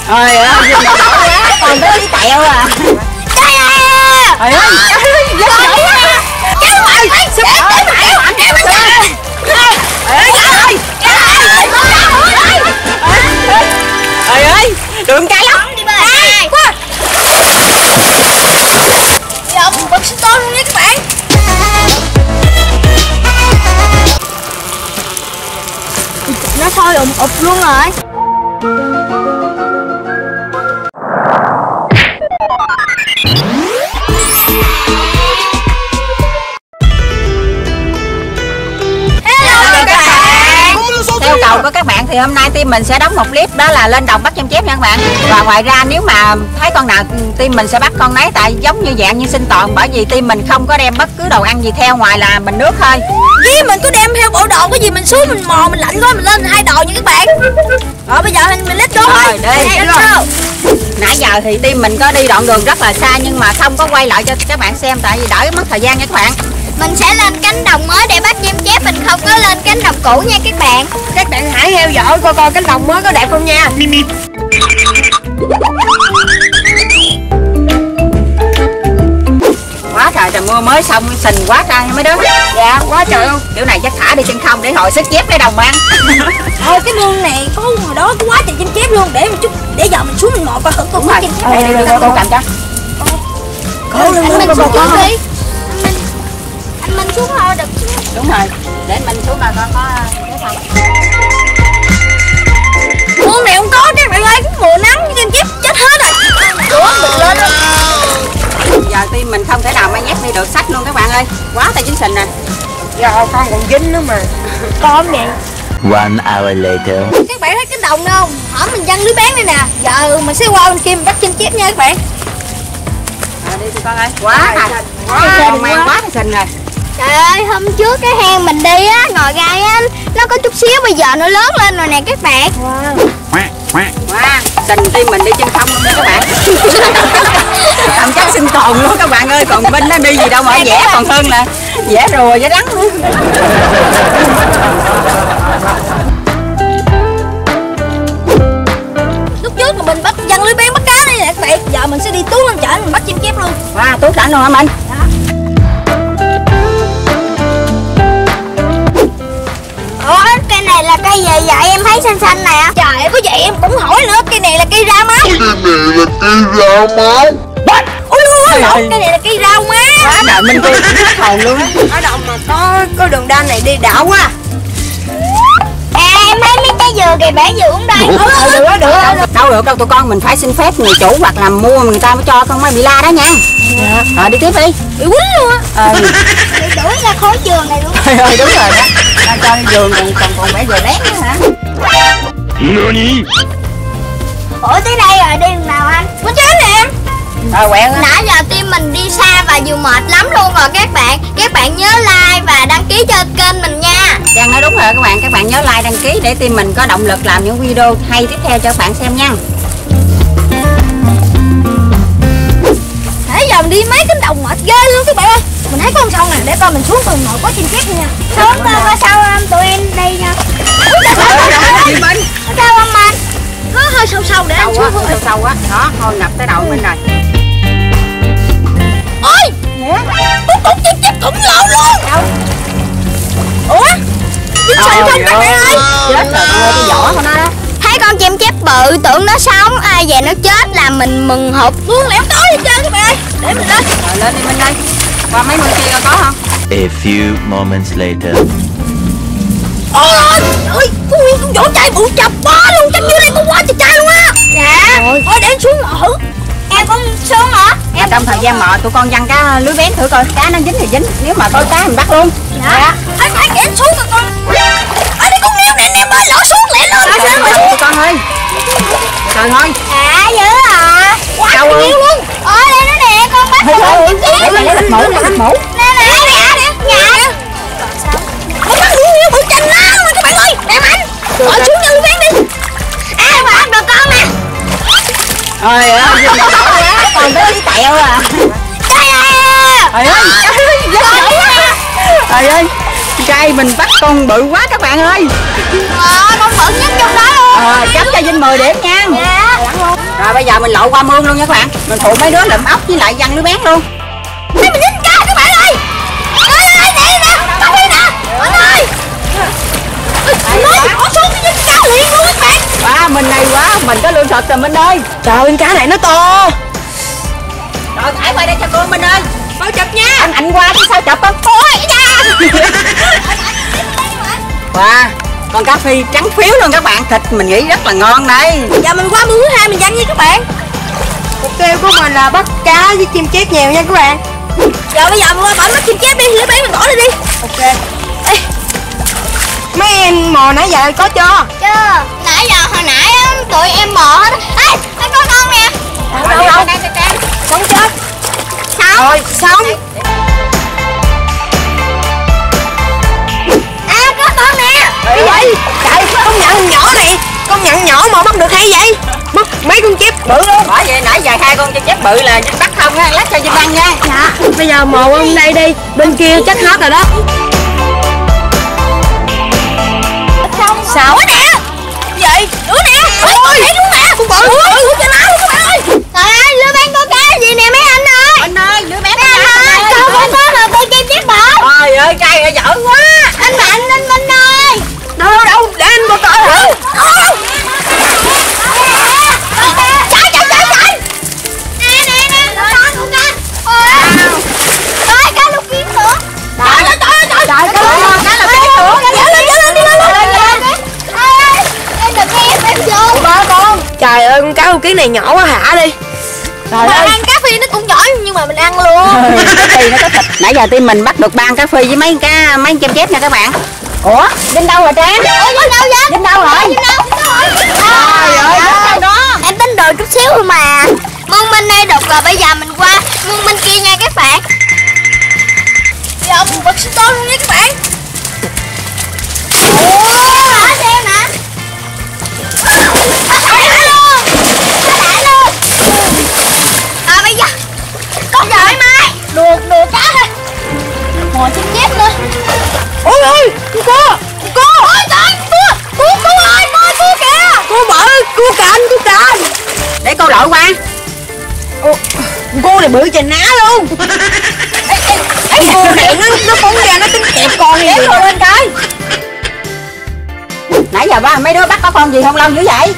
Trời ơi, giùm đỏ quá, còn tới tí tẹo à. Trời ơi. Trời ơi. Trời ơi, đường cay lắm. Đi bơi. Giờ mình bật to luôn nha các bạn. Nó sôi ụp luôn rồi. Theo cầu của các bạn thì hôm nay team mình sẽ đóng một clip, đó là lên đồng bắt chim chép nha các bạn. Và ngoài ra nếu mà thấy con nào team mình sẽ bắt con nấy, tại giống như dạng như sinh tồn, bởi vì team mình không có đem bất cứ đồ ăn gì theo ngoài là bình nước thôi. Với mình có đem theo bộ đồ cái gì mình xuống mình mò mình lạnh quá mình lên 2 đồ nha các bạn. Rồi bây giờ mình let's go thôi. Nãy giờ thì team mình có đi đoạn đường rất là xa nhưng mà không có quay lại cho các bạn xem, tại vì đỡ mất thời gian nha các bạn. Mình sẽ lên cánh đồng mới để bắt chim chép, mình không có lên cánh đồng cũ nha các bạn. Các bạn hãy theo dõi coi cánh đồng mới có đẹp không nha. Quá trời trời mưa mới xong sình quá trời mấy đứa. Dạ quá trời luôn. Kiểu này chắc thả đi chân không để hồi sức chép cái đồng ăn. Thôi cái mương này có ngoài đó có quá trời chim chép luôn, để một chút để giờ mình xuống mình mò coi thử con chim chép. Đây cô cầm cho. Anh mình xuống trước đi. Anh mình xuống thôi được. Đúng rồi, để mình xuống là con có cái phòng. Mương này không có các bạn ơi, mùa nắng chim chép chết hết rồi. Ủa mình lên luôn. Giờ team mình không thể nào mà nhét đi được sách luôn các bạn ơi, quá tay chính sình nè. Giờ con còn dính nữa mà. Con vậy. 1 hour later. Các bạn thấy cái đồng đâu không? Hở mình văng lưới bán đây nè. Giờ mình sẽ qua bên kia bắt chim chép nha các bạn. Đi tụi con ơi, quá thành, con mang quá tay sình rồi. Trời ơi, hôm trước cái hang mình đi á, ngồi gai á, nó có chút xíu, bây giờ nó lớn lên rồi nè các bạn. Wow, sình team mình đi chân không luôn đó các bạn. Tầm chắc sinh tồn luôn các bạn ơi, còn bên nó đi gì đâu mà vẽ còn hơn là vẽ rùa vẽ rắn luôn. Lúc trước là mình bắt văng lưới bán bắt cá đây nè các bạn, giờ mình sẽ đi tuốt lên chợ mình bắt chim chép luôn. Wow, tuốt sẵn luôn hả mình? Ủa, cây này là cây gì vậy? Em thấy xanh xanh nè. Trời ơi, có vậy em cũng hỏi nữa, cây này là cây rau máu. Cái này là cây rau máu. Ôi cây này là cây rau má. Quá trời mình tôi hết hồn luôn. Ở đâu mà có đường đan này đi đảo quá. À em thấy mấy trái dừa kìa, bẻ dừa cũng đây. Đâu được đâu tụi con, mình phải xin phép người chủ hoặc là mua người ta mới cho con mới bị la đó nha. Dạ. Rồi đi tiếp đi. Bị quýnh luôn á. Bị đuổi ra khối trường này luôn. Trời ơi đúng rồi đó. Ra cho giường còn bẻ dừa lén nữa hả? Ủa tới đây rồi, đi đường nào anh? Có chết nè. Rồi quẹo. Nãy giờ team mình đi xa và vừa mệt lắm luôn rồi các bạn. Các bạn nhớ like và đăng ký cho kênh mình nha. Trang nói đúng rồi các bạn nhớ like đăng ký để team mình có động lực làm những video hay tiếp theo cho các bạn xem nha. Nãy giờ mình đi mấy cánh đồng mệt ghê luôn các bạn ơi. Mình thấy con sông này, để coi mình xuống từ nồi có chim chép nha. Xuống coi sao tụi em đi nha. Sao không anh? Có hơi sâu sâu để anh xuống hơi sâu á, đó thôi ngập tới đầu mình rồi. Ôi con chim chép khổng lồ luôn. Ủa chim sông không các bạn ơi? Chết rồi ơi, cái vỏ của nó đó. Thấy con chim chép bự tưởng nó sống, ai về nó chết làm mình mừng hụt luôn, lẻo tối hết trơn các bạn ơi. Để mình lên. Rồi lên đi Minh ơi. Qua mấy mương kia có không? A few moments later. Ôi ơi, có nguyên con vỗ chai bự chập bó luôn, chắc dưới đây có quá trời chai luôn á. Dạ. Thôi để em xuống ngồi thử. Em cũng xuống hả? Em trong thời gian mò tụi con văng cái lưới bén thử coi cá nó dính thì dính, nếu mà có cá mình bắt luôn. Dạ. Phải để em xuống rồi con. Ở đây con ném nè, em ơi, lỡ xuống lẹ lên. Tụi con ơi. Trời ơi. À dữ à. Quá trời nhiều luôn. Đây nó nè, con bắt con chim chép. Lấy bịch mũ, lấy bịch mũ. Nè nhà. Con bắt nhiều bự chanh lắm rồi các bạn ơi. Đẹp anh. Bỏ xuống cho lưới bén đi. À mà ăn được con nè. Trời ơi, giùm đỏ quá, còn tới tí tẹo à. Trời ơi. Trời ơi, trai mình bắt con bự quá các bạn ơi. Con bự nhất trong đó luôn. Chấm cho Vinh 10 điểm nha. Dạ. Rồi bây giờ mình lội qua mương luôn nha các bạn. Mình phụ mấy đứa lụm ốc với lại văng lưới bén luôn. Đây mình dính cá các bạn ơi. Nè nè, Bác Phi nè. Anh ơi. Nói bỏ xuống cái dính cá liền luôn các bạn. Wow, mình này quá, mình có lương thật rồi Minh ơi. Trời ơi, cá này nó to. Rồi thải qua đây cho cô Minh ơi. Bao chụp nha. Anh qua chứ sao chụp không? Ôi da. Wow, con cá phi trắng phiếu luôn các bạn. Thịt mình nghĩ rất là ngon đây. Giờ mình qua mương thứ 2 mình văng nha các bạn. Mục tiêu của mình là bắt cá với chim chép nhiều nha các bạn. Rồi bây giờ mình qua bển bắt chim chép đi, lưới bén mình bỏ lên đi. Ok. Ê, mấy em mò nãy giờ có chưa? Chưa. Nãy giờ hồi nãy tụi em mò hết. Ê, con nè. Đâu? Sống chết. Sống. Rồi, xong. À, có con nè. Cái vậy? Trời, con nhận nhỏ này. Con nhận nhỏ mà bắt được hay vậy? Bắt mấy con chép bự luôn. Bởi vậy nãy giờ 2 con chép bự là bắt không á, lát cho Vinh ăn nha. Dạ. Bây giờ mò qua đây đi. Bên kia chắc hết rồi đó. Sao? Ủa nè. Vậy? Ủa nè. Ôi, thấy luôn nè. Con bự. Ủa cho nó luôn các bạn ơi. Trời ơi, lưới bén có cá gì nè mấy anh ơi. Anh ơi, lưới bén Mấy anh ơi, con là con chim chép bự. Trời ơi, cay ơi, giỡn quá. Anh Mạnh, anh Minh ơi. Đâu, để anh coi coi thử. Chạy. Nè, con cá. Ôi, cá lục kiếm nữa. Trời, Trời, cá lóc lên, đi lên. Em đừng em vô. Trời ơi, con cá ưu kiến này nhỏ quá hả đi. Trời Mà ơi. ăn cá phi nó cũng giỏi nhưng mà mình ăn luôn. Cá phi nó có thịt. Nãy giờ team mình bắt được 3 cá phi với mấy chim chép nha các bạn. Ủa, Vinh đâu rồi Trang? Ôi, Vinh đâu vậy? Vinh đâu rồi? Trời ơi, đâu đó. Em tính đồi chút xíu thôi mà. Mương bên đây đục rồi bây giờ mình qua mương bên kia nha các bạn. Giờ mình bật to luôn nha các bạn. Ủa, xem nè. Bây giờ con giỏi mai đùa cá thôi. Mò chim chép nữa. Ôi ơi, cua. Ôi trời, cua ơi, coi cua kìa. Cua bự, cua cành. Để cô lội qua. Cua này bự chà ná luôn. Ê, cua này nó phóng ra nó tính kẹp con đi. Kéo cô lên coi. Nãy giờ mấy đứa bắt có con gì không lâu dữ vậy?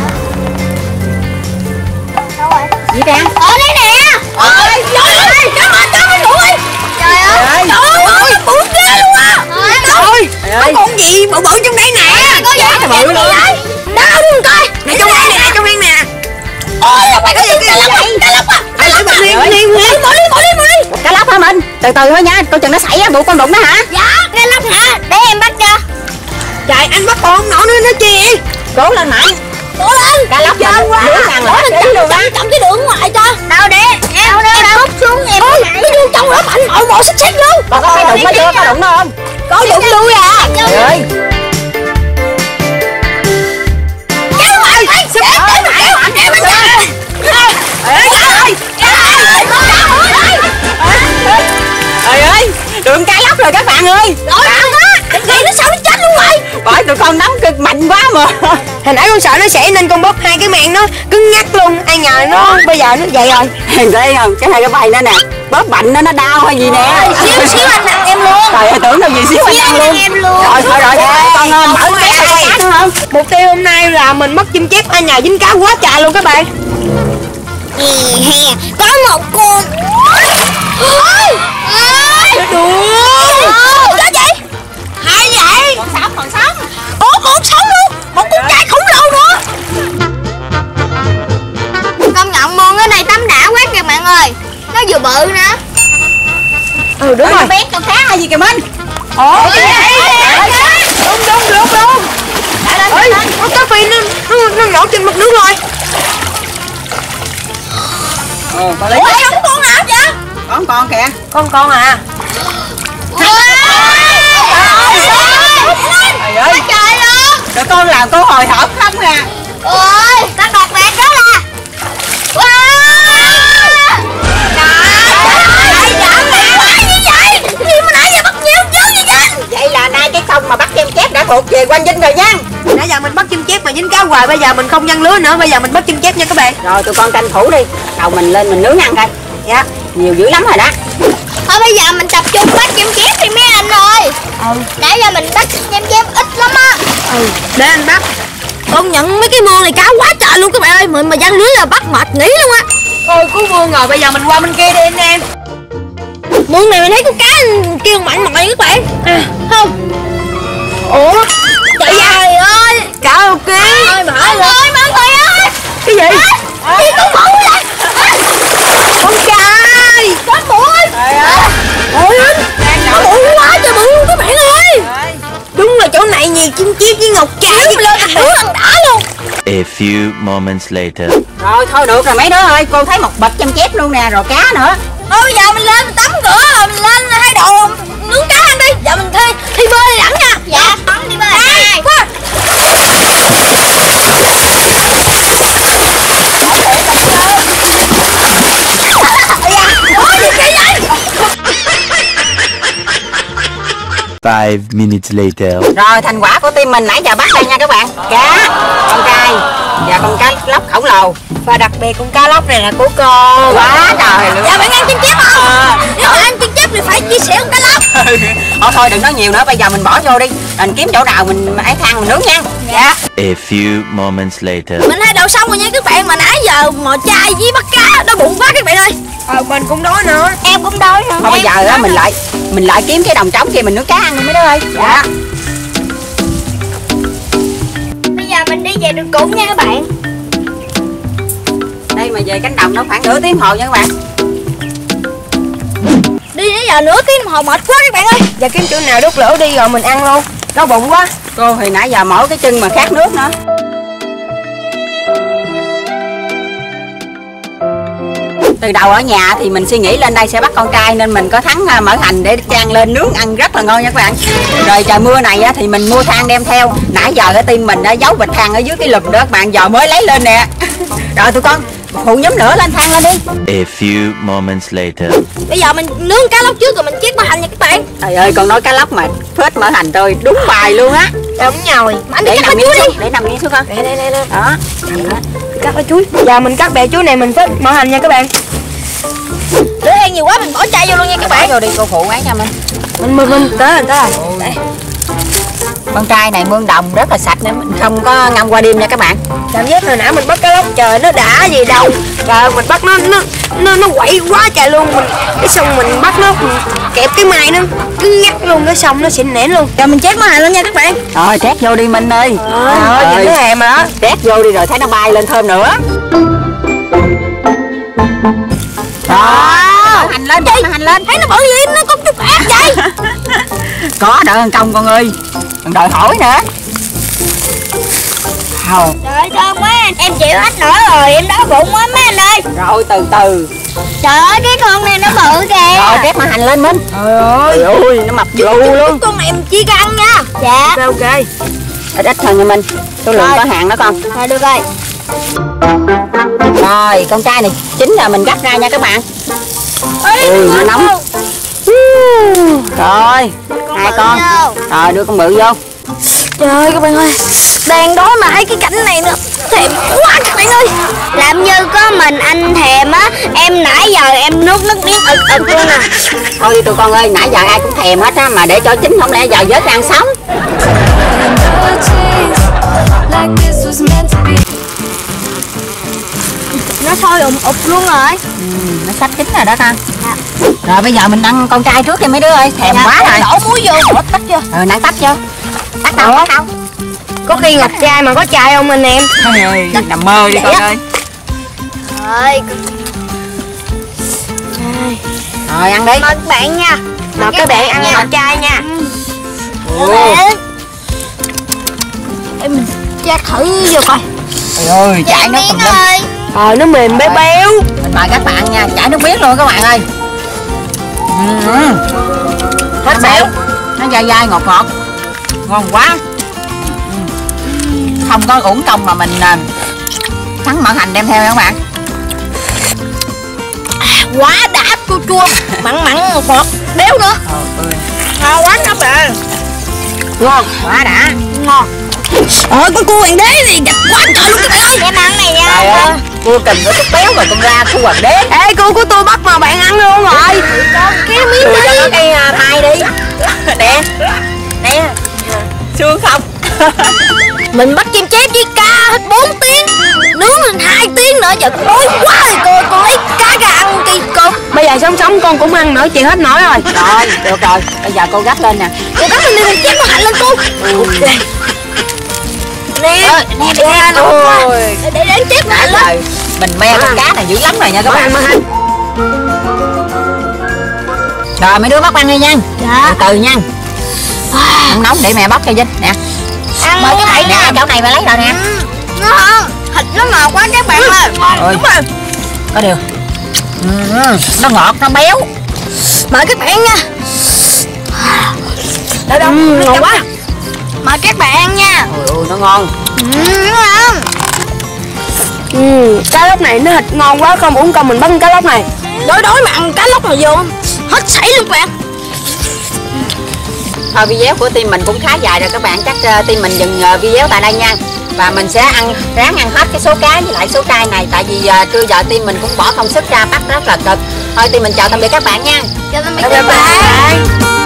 Đâu rồi? Gì Trang? Ở đây nè. Ôi, trời ơi, cá mình đuổi. Trời ơi, bự ghê luôn á. Trời ơi, có con gì bự bự trong đây nè. Có gì bự luôn. Đâu luôn coi. Nè trong đây nè. Ôi, là phải có gì cá lóc á. Hãy lấy bật liền. Bỏ đi. Cá lóc hả mình? Từ từ thôi nha, tôi chừng nó xảy ra vụ con đụng đó hả? Dạ, cá lóc hả? Để em bắt cho. Trời, anh bắt con nhỏ nữa nó chi. Cố lên Mạnh. Cố lên. Cá lóc Nhanh quá. lưỡi ăn là ký luôn á. Cầm cái đường ngoài cho. Đâu để em hút xuống em. Ôi, nó vô trong đó mạnh nội bộ xích luôn. Bà có thấy đụng nó chưa? Có đụng nó không? Có đụng đuôi à. Trời ơi. Kéo lại. Trời ơi, đường cá lóc rồi các bạn ơi. Rồi quá. Vậy nó sao nó chết luôn rồi. Bởi tụi con nắm cực mạnh quá mà. Hồi nãy con sợ nó sẽ nên con bóp 2 cái mạng nó cứng ngắc luôn. Ai ngờ nó bây giờ nó vậy rồi. Thấy không? Cái 2 cái bay nó nè. Bóp mạnh nó đau hay gì nè. Xíu anh nặng em luôn. Trời ơi, tưởng đâu gì xíu anh ăn luôn. Em luôn. Rồi thôi rồi, con mở cái cá đúng không? Mục tiêu hôm nay là mình mất chim chép, nhà dính cá quá trời luôn các bạn. Có một con. Ôi. Đùa. Cái gì? Hay vậy? Còn sống. Ủa còn sống luôn. Một con trai khổng lồ nữa. Công nhận mương cái này tắm đã quá kìa bạn ơi. Nó vừa bự nè. Ừ đúng rồi. Bé con cá hay gì kìa Minh? Ủa Đúng. Ơi, con cá phi nó nổi trên mặt nước rồi. Còn lấy. Ủa không con nào vậy? Con kìa. Con à. Trời ơi. Trời luôn. Tụi con làm cô hồi hộp không nè. Ôi, ta đọc đẹp đó là. Vậy là nay cái công mà bắt chim chép đã thuộc về Quang Vinh rồi nha. Nãy giờ mình bắt chim chép mà dính cá hoài. Bây giờ mình không văng lưới nữa, bây giờ mình bắt chim chép nha các bạn. Rồi tụi con tranh thủ đi, đầu mình lên mình nướng ăn coi. Dạ. Nhiều dữ lắm rồi đó. Thôi bây giờ mình tập trung bắt chim chép đi mấy anh ơi. Nãy giờ mình bắt chim chép ít lắm á. Để anh bắt. Công nhận mấy cái mương này cá quá trời luôn các bạn ơi. Mình mà văng lưới là bắt mệt nghỉ luôn á. Ôi cứu mương rồi, bây giờ mình qua bên kia đi anh em. Mương này mình thấy con cá kêu mạnh mỏi các bạn. Không. Ủa? Trời ơi. Cá ok. Ơi mọi người ơi. Cái gì? Đi con mụ lên. Con trai. Con mụ ơi. Ôi anh. Con mụ quá trời bự luôn các bạn ơi. Đúng là chỗ này nhiều chim chép với ngọc trai. Lên ăn thử ăn đã luôn. A few moments later. Rồi thôi được rồi mấy đứa ơi, cô thấy một bịch chăm chép luôn nè, rồi cá nữa. Thôi bây giờ mình lên mình tắm rửa rồi mình lên hai đồ nướng cá ăn đi. Giờ mình thi bơi đẳng nha. Dạ. Đi bơi. Hai. Qua. 5 minutes later. Rồi thành quả của team mình nãy giờ bắt đây nha các bạn. Cá, con trai và con cá lóc khổng lồ. Và đặc biệt con cá lóc này là của cô. Quá trời luôn. Dạ bạn ăn chim chép không? Nếu mà ăn chim chép thì phải chia sẻ con cá lóc. Thôi đừng nói nhiều nữa, bây giờ mình bỏ vô đi. Mình kiếm chỗ nào mình ấy than mình nướng nha. Dạ. A few moments later. Mình hai đầu xong rồi nha các bạn, mà nãy giờ mò chai với bắt cá đói bụng quá các bạn ơi. Mình cũng đói nữa. Em cũng đói nữa. Thôi bây giờ á mình lại kiếm cái đồng trống kia mình nướng cá ăn đi mấy đứa ơi. Dạ. Bây giờ mình đi về đường cũ nha các bạn. Đây mà về cánh đồng nó khoảng nửa tiếng hồ nha các bạn. Đi nãy giờ nửa tiếng đồng hồ mệt quá các bạn ơi. Giờ kiếm chỗ nào đốt lửa đi rồi mình ăn luôn. Đói bụng quá. Cô thì nãy giờ mỏi cái chân mà khát nước nữa. Từ đầu ở nhà thì mình suy nghĩ lên đây sẽ bắt con trai nên mình có thắng mỡ hành để chan lên nướng ăn rất là ngon nha các bạn. Rồi trời mưa này thì mình mua than đem theo. Nãy giờ cái team mình đã giấu bịch than ở dưới cái lùm đó các bạn, giờ mới lấy lên nè. Rồi tụi con phụ nhóm lửa lên than lên đi. A few moments later. Bây giờ mình nướng cá lóc trước rồi mình chiết mỡ hành nha các bạn. Trời ơi con nói cá lóc mà phết mỡ hành tôi đúng bài luôn á. Đúng rồi. Mà anh Để đi cắt nằm bánh miếng chuối đi. xuống, để nằm miếng xuống con. Đây. Đó. Cắt bẹ chuối. Giờ mình cắt bẹ chuối này mình thích mỡ hành nha các bạn. Lửa than nhiều quá mình bỏ chai vô luôn nha các bạn. Bỏ vô đi cô phụ ấy nha mình. Mình tới rồi. Đây. Con trai này mương đồng rất là sạch nên mình không có ngâm qua đêm nha các bạn. Cảm giác hồi nãy mình bắt cá lóc trời nó đã gì đâu. Trời ơi, mình bắt nó quậy quá trời luôn. Cái xong mình bắt nó mình kẹp cái mài nó cứ ngắt luôn, cái xong nó xịn nẻn luôn. Giờ mình chét mỡ hành luôn nha các bạn. Rồi trét vô đi Minh ơi. Nhìn nó hèm rồi đó. Trét vô đi rồi thấy nó bay lên thơm nữa. Đó. Hành lên, mỡ hành lên. Thấy nó bự gì nó có chút ác vậy. Có đợi ăn công con ơi. Còn đòi hỏi nữa. Trời ơi thơm quá. Em chịu hết nổi rồi, em đói bụng quá mấy anh ơi. Rồi từ từ. Trời ơi cái con này nó bự kìa. Rồi trét mỡ hành lên Minh. Trời ơi. Trời ơi nó mập vô luôn. Con này em chia ra ăn nha. Dạ. Ok. Ít ít thôi nha Minh. Số lượng Rồi. có hạn đó con. Rồi được rồi. Rồi con trai này chín rồi mình gắp ra nha các bạn. Ôi, nó nóng. Rồi hai con. Rồi đưa con bự vô. Trời ơi các bạn ơi, đang đói mà thấy cái cảnh này nữa thèm quá các bạn ơi. Làm như có mình anh thèm á. Em nãy giờ em nuốt nước miếng ực ực luôn nè. Thôi đi tụi con ơi, nãy giờ ai cũng thèm hết á, mà để cho chín không lẽ giờ vớt ra ăn sống. Nó sôi ụp luôn rồi. Nó sắp chín rồi đó con. Rồi bây giờ mình ăn con trai trước đi mấy đứa ơi, thèm quá rồi. Đổ muối vô, bỏ tắt vô. Rồi nãy tắt vô. Tắt đâu, tắt đâu. Có khi ngọc trai mà có chai không anh em? Thôi ơi, nằm mơ đi con ơi. Rồi, Rồi ăn đi. mời các bạn nha. Mà các bạn ăn ngọc trai nha. Em cha thử vô coi. Trời ơi, chảy nước tùm lum. ơi. Nó mềm béo béo. Mình mời các bạn nha, chảy nước biết luôn các bạn ơi. Hết béo. Nó dai dai ngọt ngọt. Ngon quá. Không có uổng công mà mình thắng mỡ hành đem theo nha các bạn. Quá đã, chua chua, mặn mặn ngọt, béo nữa. Ngon quá các bạn. Ngon, quá đã. Ngon. Con cua hoàng đế này đẹp quá trời luôn các bạn ơi. Em ăn này nha. Trời ơi, cua kình với chút béo mà con ra cua hoàng đế. Ê, cua của tôi bắt mà bạn ăn luôn rồi. Con cái miếng Đưa cho đi. nó cây mai đi. Nè, nè, xương không? Mình bắt chim chép với cá hết 4 tiếng, nướng lên 2 tiếng nữa, giờ đói quá rồi. Cô lấy cá ra ăn đi cô. Bây giờ sống con cũng ăn nổi, chị hết nổi rồi. Rồi, được rồi, bây giờ cô gấp lên nè. Cô gấp lên đi, con chép nó hạnh lên cô. Ok. Nè, nè, nè, Ôi, để chép nó hạnh lên. trời, mình me con cá này dữ lắm rồi nha các bạn. Rồi mấy đứa bắt ăn đi nha. Dạ. Từ từ nha. Không nóng để mẹ bóc cho Vinh nè. Ăn Mời cái luôn này nè. nè, chỗ này mà lấy rồi nè. Ngon, thịt nó ngọt quá các bạn ơi. Ôi. Đúng rồi. Có điều. Nó ngọt, nó béo. Mời các bạn nha. Đâu Ngon quá. Mời các bạn ăn nha. Ôi, nó ngon. Ngon. Cá lóc này nó thịt ngon quá, con uống con mình bắt cá lóc này. Đói mà ăn cá lóc mà vô hết sảy luôn các bạn. Thôi video của team mình cũng khá dài rồi các bạn, chắc team mình dừng video tại đây nha. Và mình sẽ ráng ăn hết cái số cá với lại số trai này, tại vì trưa giờ team mình cũng bỏ công sức ra bắt rất là cực. Thôi team mình chào tạm biệt các bạn nha. Chào tạm biệt các bạn.